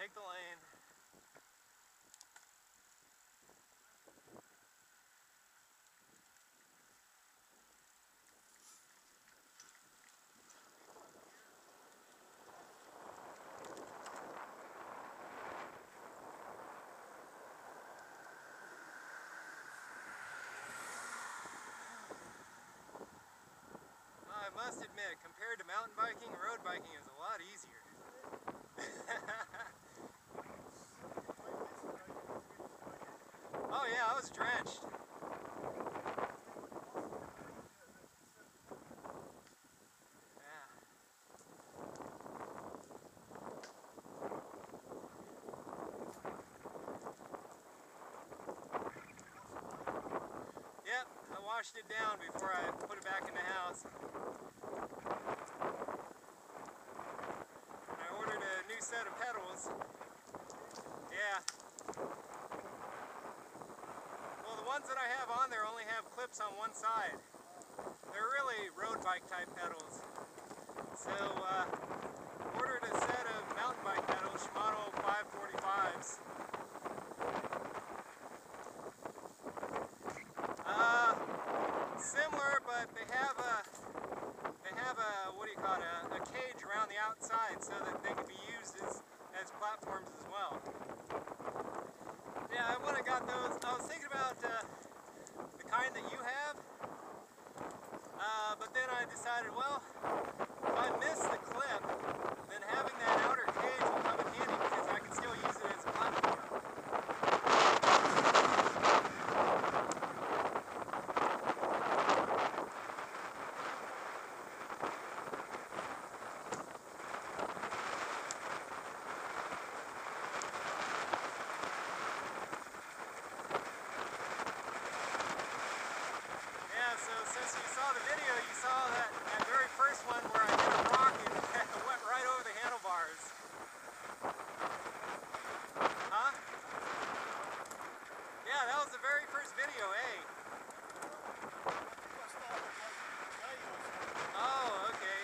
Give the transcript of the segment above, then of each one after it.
take the lane. I must admit, compared to mountain biking, road biking is a lot easier. Oh yeah, I was drenched. Yeah. Yep, I washed it down before I put it back in the house. And I ordered a new set of pedals. Yeah. Well, the ones that I have on there only have clips on one side. They're really road bike type pedals. So, ordered a set of mountain bike pedals, Shimano 545s. Similar, but they have a what do you call it, a cage around the outside so that they can be used as platforms as well. Yeah, when I got those, I was thinking about the kind that you have, but then I decided, well, if I miss the clip, then having that outer cage will come in handy because I can still use it as a platform. Yeah, so since you saw the video, you saw that very first one where I hit a rock and went right over the handlebars. Huh? Yeah, that was the very first video, eh? Oh, okay.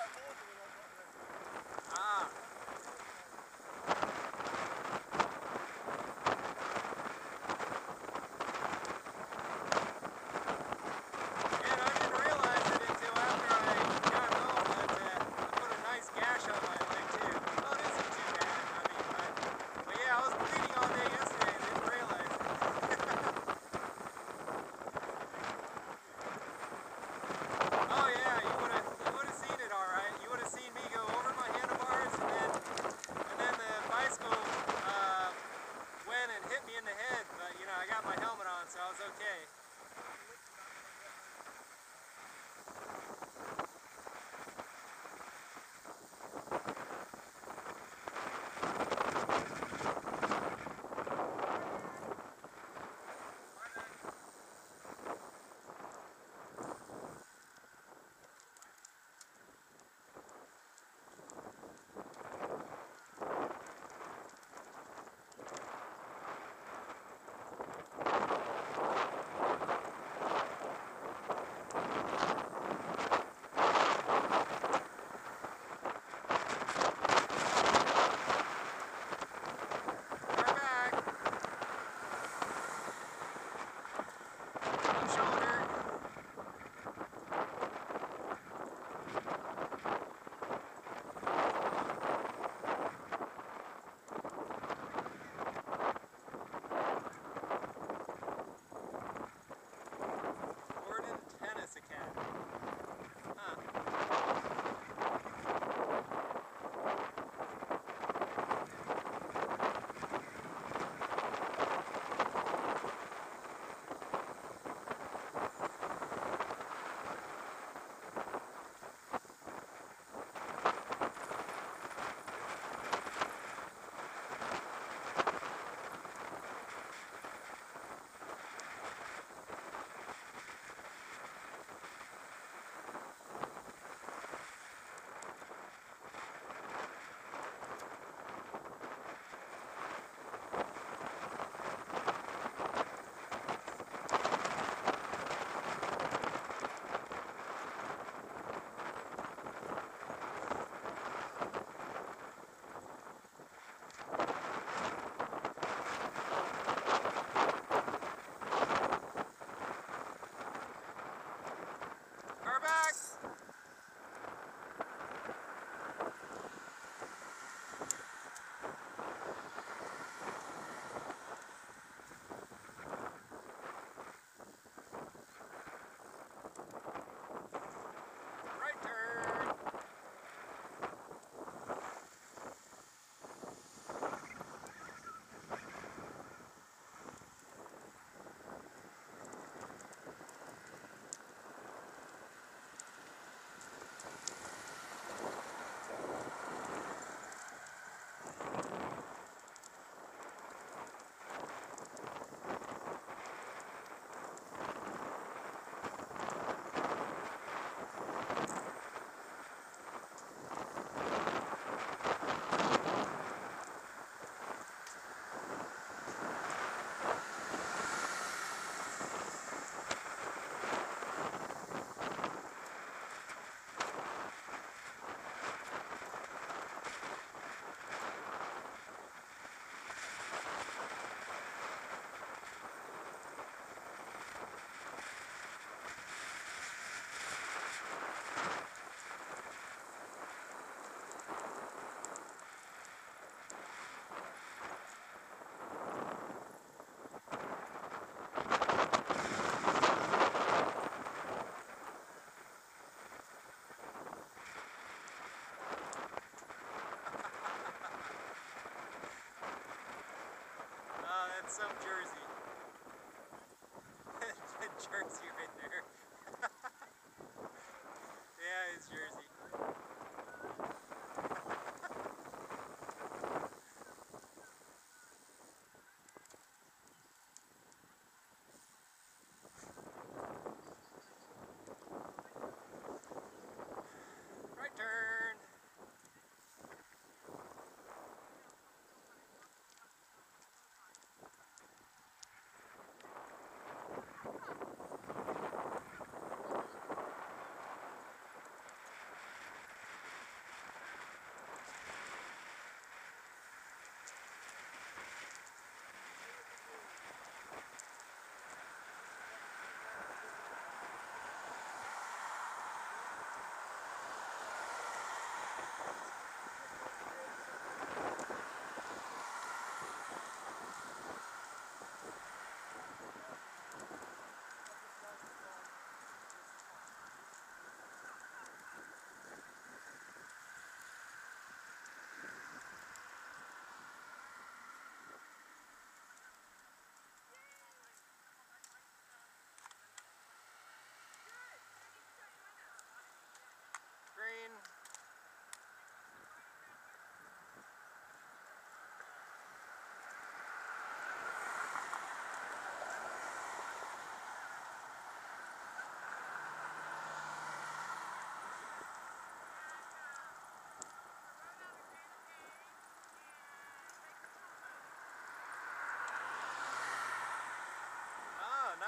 Ah. And I didn't realize it until after I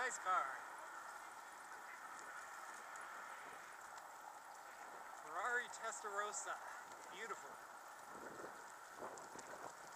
Nice car. Ferrari Testarossa. Beautiful.